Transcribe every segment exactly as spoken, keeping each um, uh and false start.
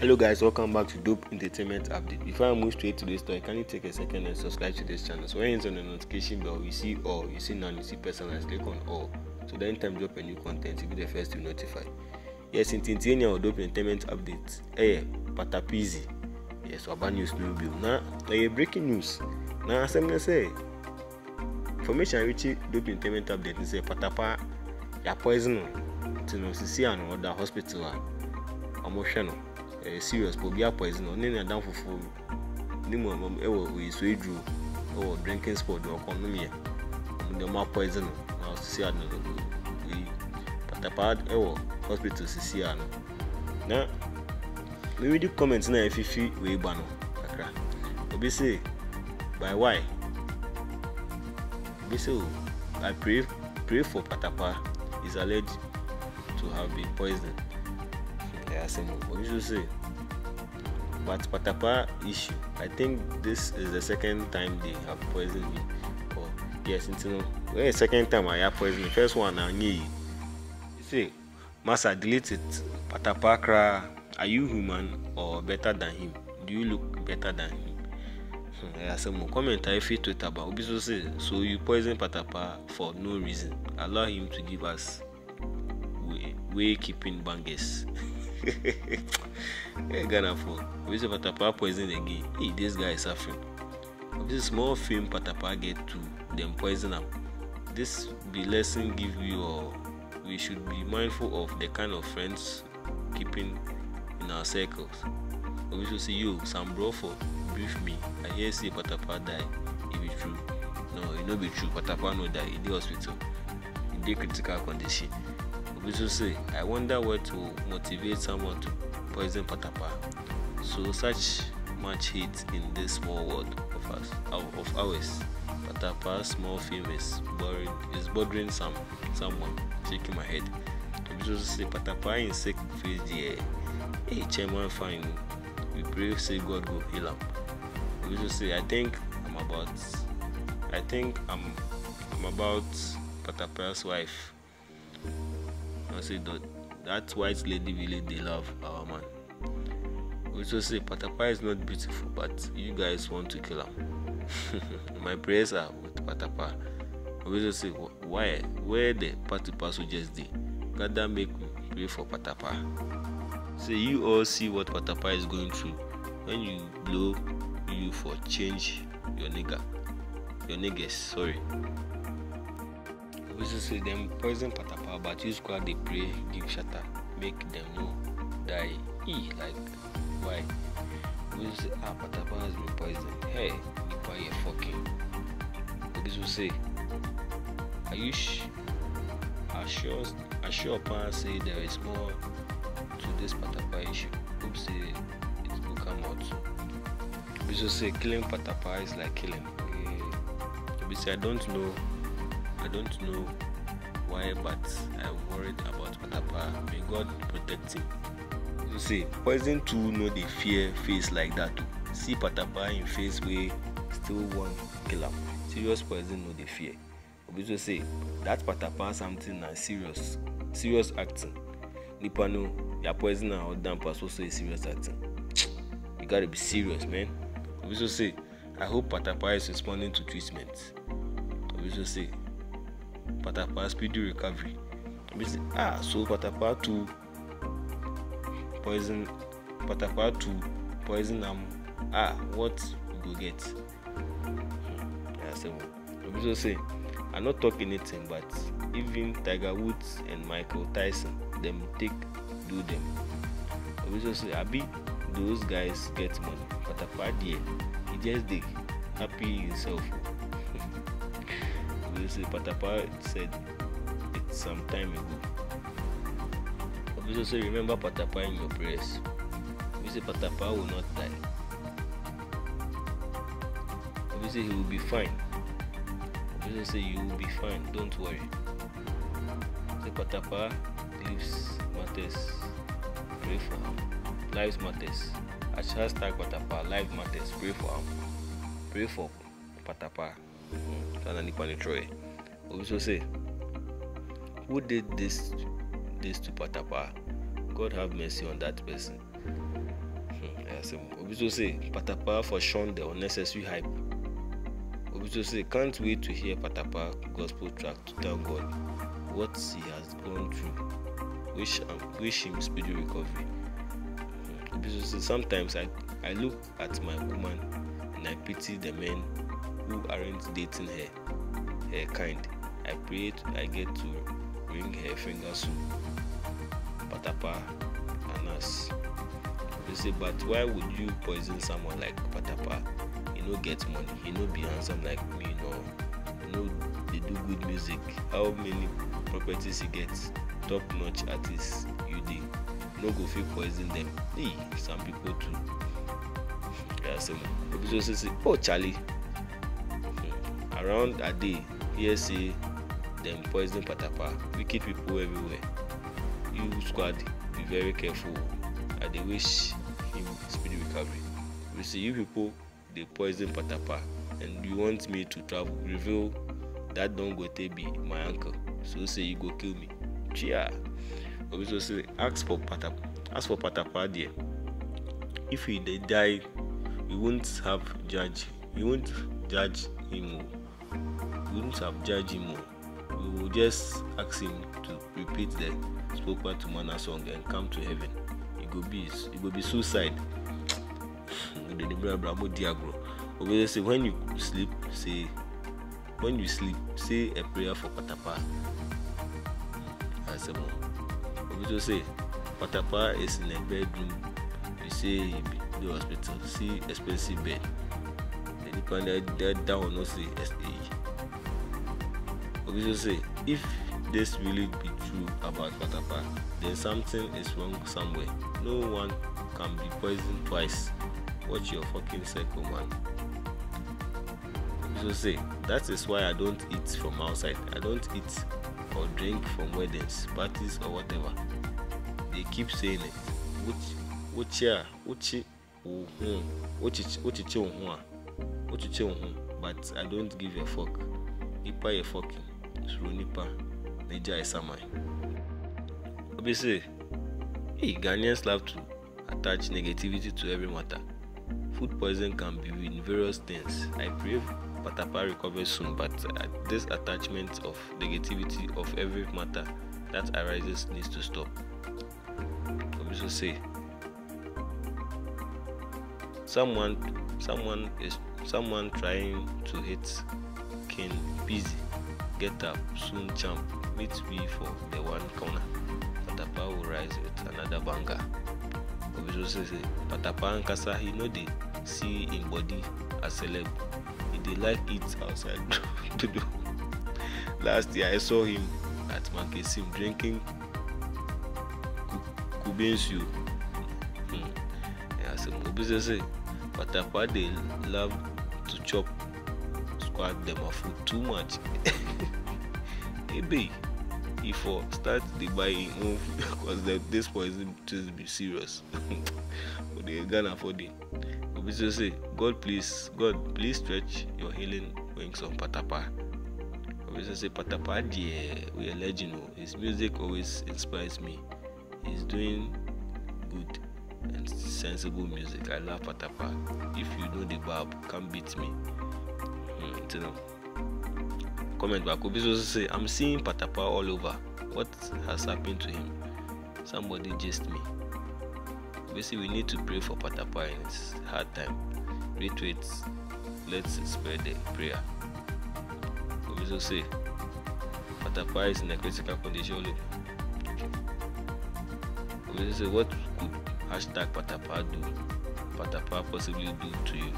Hello guys, welcome back to Dope Entertainment Update. Before I move straight to this story, can you take a second and subscribe to this channel? So when it's on the notification bell, you see all, you see none, you see personalized, click on all. So the anytime drop a new content, you'll be the first to be notified. Yes, in Tintinia or Dope Entertainment Update. Hey, Patapizi. Yes, Waba News no bill. Now, there breaking news. Now, as I'm gonna say, information which Dope Entertainment Update is say Patapa ya poison to no see an or the hospital. Emotional. Uh, serious but be poison or name down for food. Nimo mom ewo we so drew or drinking sport or economy. The more poison now see an we patapad ewo hospital see an. Now we read the comments na if you we bano kakra. Obi say by why? Obi say I pray pray for Patapa is alleged to have been poisoned. I say no, say. But Patapa issue, I think this is the second time they have poisoned me. Or yes, you know, well, second time I have poisoned. First one I knew. Say, Massa delete it. Patapa cry. Are you human or better than him? Do you look better than him? I say more comment I feel Twitter about. Obiso say, so you poison Patapa for no reason. Allow him to give us way, way keeping bangers. Hey, Ghana for we say Patapa poison again. Hey, this guy is suffering. This small film Patapa get to them poison him. This be lesson give you, or we should be mindful of the kind of friends keeping in our circles. We should see you, some bro for brief me. I hear say Patapa die. If it's true, no, it no be true. Patapa no die in the hospital. In the critical condition. We should say, I wonder what will motivate someone to poison Patapa. So such much hate in this small world of us, of ours. Patapa's small film is boring, is bothering some someone. Shaking my head. We should say Patapa in sick face the hey chairman fine. We pray say God go heal him. We should say I think I'm about I think I'm I'm about Patapa's wife. I say that that white lady really they love our man. We also say Patapa is not beautiful, but you guys want to kill him. My prayers are with Patapa. We also say why where the Patapa soldiers did. God that make me pray for Patapa. Say you all see what Patapa is going through. When you blow you for change your nigga. Your niggas, sorry. We say them poison Patapa, but you squad they pray, give shatter, make them know die. E like why? We say ah Patapa has been poisoned. Hey, Nipa you fucking. This will say, are you sh- are sure are sure upon say there is more to this Patapa issue? Hope say it will come out. We will say killing Patapa is like killing. We say I don't know. I don't know why, but I'm worried about Patapa. May God protect him. You see, poison too no they fear face like that too. See Patapa in face way still want kill him. Serious poison no they fear. We just say that Patapa something na serious, serious acting. Nipa no, your poison or damp also say serious acting. You gotta be serious, man. We just say I hope Patapa is responding to treatment. We just say Patapa speedy recovery. We say, ah, so Patapa to poison, Patapa to poison them. Ah, what we go get? Hmm. Yeah, so we just say, I'm not talking anything, but even Tiger Woods and Michael Tyson, them take do them. We just say, Abi, those guys get money. Patapa there, he just dig happy himself. We say Patapa said it some time ago. We also remember Patapa in your prayers. We say Patapa will not die. We say he will be fine. We also say you will be fine. Don't worry. Say Patapa lives matters. Pray for him. Lives matters. Hashtag Patapa life matters. Pray for him. Pray for Patapa. We also say, who did this this to Patapa? God have mercy on that person. As Obiso say, Patapaa for shun the unnecessary hype. Obiso say, can't wait to hear Patapaa gospel track to thank God what he has gone through. Wish um, wish him speedy recovery. Obiso say, sometimes I, I look at my woman and I pity the men who aren't dating her, her kind. I pray I get to ring her finger soon. Patapaa and us. They say, but why would you poison someone like Patapaa? He no get money, he no be handsome like me, no. You know they do good music. How many properties he gets? Top notch artists you did. No go feel poison them. Hey, some people too. Yeah, so people say, oh Charlie. Hmm. Around a day, here say them poison Patapaa. Wicked people everywhere. You squad, be very careful. And they wish him speedy recovery. We see you people, they poison Patapaa, and you want me to travel. Reveal that don't go to be my uncle. So say you go kill me. Chia. Also say ask for Patapaa. Ask for Patapaa there. If he they die, we won't have judge. We won't judge him. We won't have judge him. We will just ask him to repeat the spoke word to manna song and come to heaven. It go be it go be suicide. We say when you sleep, say when you sleep, say a prayer for Patapaa. I say more. We just say Patapaa is in a bedroom. You say he be the hospital. See expensive bed. The dependent dead down no say S A. We just say if this really be true about Patapaa, then something is wrong somewhere. No one can be poisoned twice. Watch your fucking circle, man. So say that is why I don't eat from outside. I don't eat or drink from weddings, parties, or whatever. They keep saying it. Which, which yeah, which, which, which, which, but I don't give a fuck. Nipa a fucking. Suru nipa. Neja is samai. Obviously, hey, Ghanaians love to attach negativity to every matter. Food poison can be in various things. I pray Patapaa recovers soon, but uh, this attachment of negativity of every matter that arises needs to stop. I also say someone, someone is someone trying to hit King busy. Get up soon, champ. Meet me for the one corner. Patapaa will rise with another banger. Obviously, say Patapaa and Kasa, he know they see in body as celeb. He they like it outside to do. Last year I saw him at Mankesim drinking Kubensu. Hmm. Yeah, so obviously, Patapaa they love to chop squad them of food too much. Hey, babe. If for start the buying move because this poison to be serious. But they can't afford it. We just say, God please, God please stretch your healing wings on Patapaa. We just say Patapaa, yeah, we are legend. His music always inspires me. He's doing good and sensible music. I love Patapaa. If you know the Bab, come beat me. Hmm, you know. Comment back. Obiso say, I'm seeing Patapaa all over. What has happened to him? Somebody just me. Basically, we need to pray for Patapaa in his hard time. Retweet. Let's spread the prayer. Obiso say, Patapaa is in a critical condition. Okay. Obiso say, what could hashtag Patapaa do? Patapaa possibly do to you?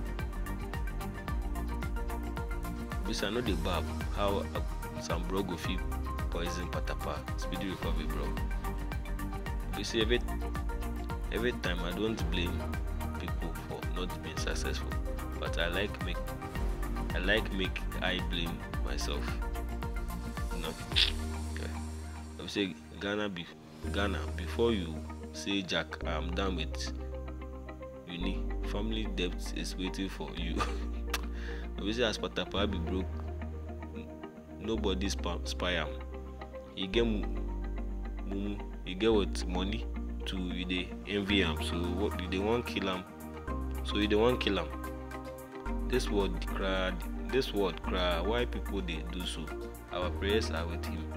I know the bab how uh, some bro go feel poison Patapaa. Speedy recovery, bro. You see, every every time I don't blame people for not being successful, but I like make I like make I blame myself. No, okay. I say Ghana, be, Ghana. Before you say Jack, I'm done with uni. Family debt is waiting for you. Obviously, as Patapaa be broke, nobody spy him. He get mumu, he get what money too you dey envy am, so what you dey wan kill am, so you dey wan kill am. This word cry, this word cry, why people dey do so? Our prayers are with him.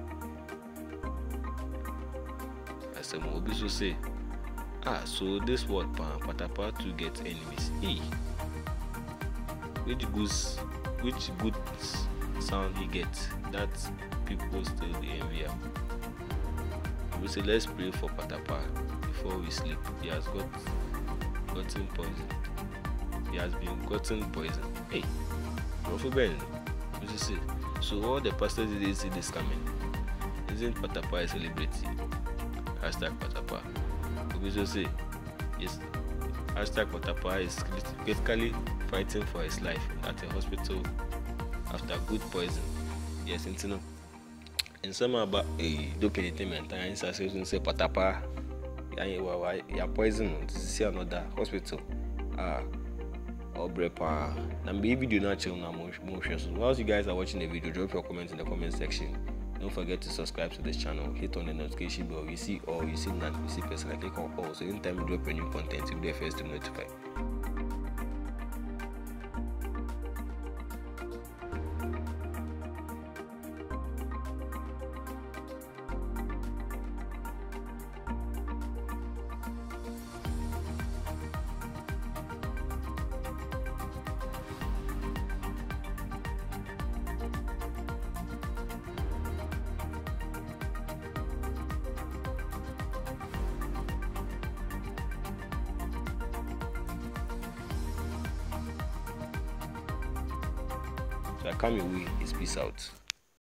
As Obiso say, ah, so this word Patapaa too get enemies. Hey, which goose, which good sound he get that people still dey envy am. We say let's pray for Patapaa before we sleep. He has got gotten poison. He has been gotten poison. Hey, Prophet Ben, what you say? So all the pastors did see this coming. Isn't Patapaa a celebrity? Hashtag Patapaa. We just say yes. Hashtag Patapaa is critically fighting for his life at a hospital after good poison. Yes, you know. And some about a documentary and association say Patapaa, you poison. This is another hospital. Ah, or brepa. Now maybe do not chill now motions. Whilst you guys are watching the video, drop your comments in the comment section. Don't forget to subscribe to this channel. Hit on the notification bell. You see all, you see none, you see person. Click on all. So anytime we drop a new content, you'll be the first to notify. So I come your way, it's peace out.